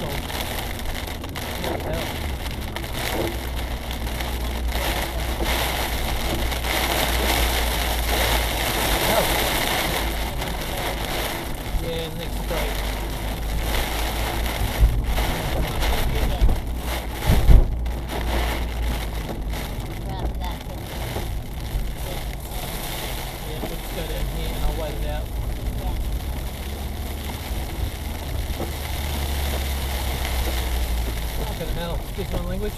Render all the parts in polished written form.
diesel. What the hell? Yeah, next straight. Yeah, we'll just go down here and I'll wait it out. Fucking hell, excuse my language.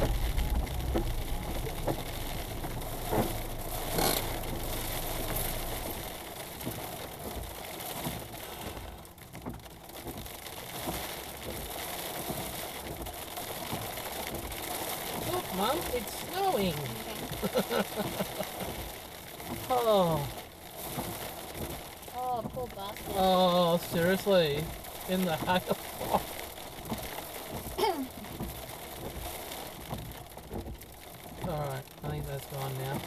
Look, Mum, it's snowing. Oh. Oh, poor bastard. Oh, seriously? In the hail? Alright, I think that's gone now.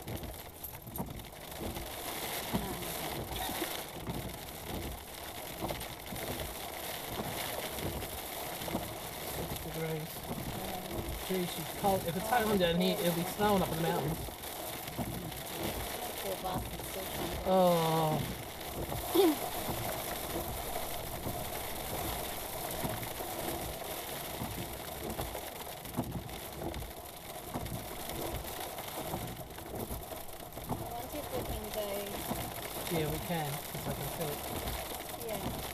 Degrees. Geez, she's cold. If it's hailing down here, it'll be snowing up in the mountains. Poor bastard still trying to Oh. I wonder if we can go. Yeah, we can, because I can feel it. Yeah.